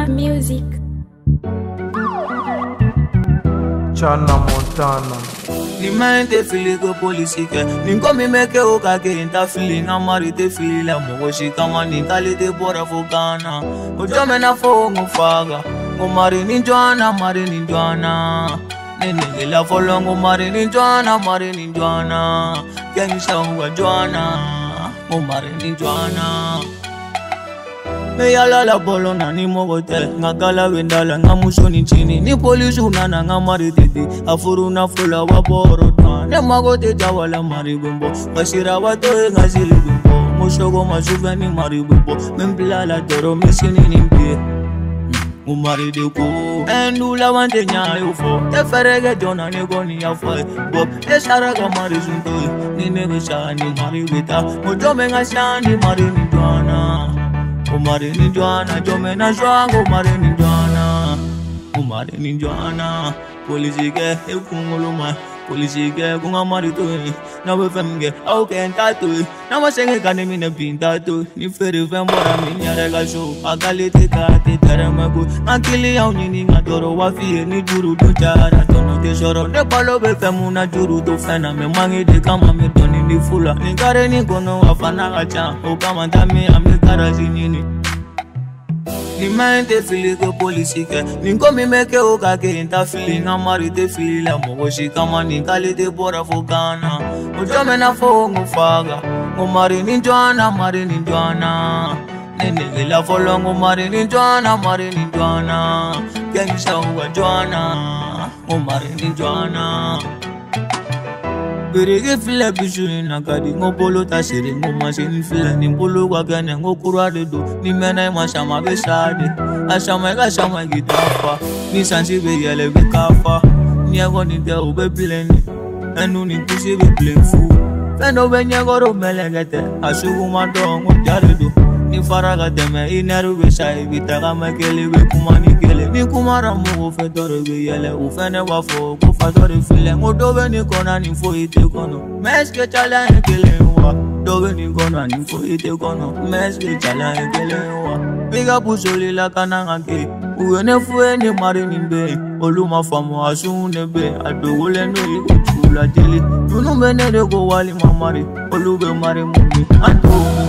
Music. Chana Montana. Ni mente fili ko polisi ke ninko mi meke o ka ke inta fili na mari te fili la mo shi kama ni tali te bora fokana o jome na fo ngo faga ngo mari ni jwana nene la folongo mari ni jwana kengi shangwa jwana ngo mari ni jwana me yala la bolona ni mogote ngakala wendala ngamushoni chini ni polisi unana ngamari tete afuru na fula wa borota ne magote jawala mari gumbo bashira wato ngazili gumbo mushogo mashuvani mari gumbo membila la toro misini nimbe umari de ko endula wande nyayo fo te ferege jona ne goni ya fo bob te sharaga mari zunto ni ne shani mari beta mojome ngashani mari ni dwana Umare ni jwana, jome na shwango umare ni jwana, polisi ke ekunguluma, polisi ke kunga mari tui, na we femge au ke entatui, na masenge kane mine pinta tui, ni feri femora minyare gasho, agalite kate teremagu, akili au nini ngatoro wafie ni juru do chara tono te shoro, ne palo be femuna juru do fena me mangi de kama me toni ni fula, ni kare ni kono wafana gacha, o kama tami ame karazi nini. Ni mente fili ko polisi ke ninko mi meke o ka ke inta fili na mari te fili la mo shi kama ni kali te bora fokana o jome na fo ngo faga ngo mari ni jwana nene la folongo mari ni jwana kengi shangwa jwana ngo mari ni jwana Berege fila bishuri na kadi ngo polo tashiri ngo mashini fila ni polo kwa gane ngo kurade do ni mena ima shama besade ashama gitafa ni sansi be yele be kafa ni ago ni te ube pleni enu ni kushi be plenfu feno be nyagoro melegete ashugu madongo jare do ni faraga teme ineru be shai bitaga makele be kumani kele ni kumara mo fetore be yele ufene wafo ko fatore file ngo dobe ni kona ni fo ite kono meske chala kele wa dobe ni kona ni fo ite kono meske chala kele wa biga pusoli la kananga ke uene fue ni mari ni be oluma famo asune be adogole no iko chula tele tunu menere go wali mamari olube mari mumbi ando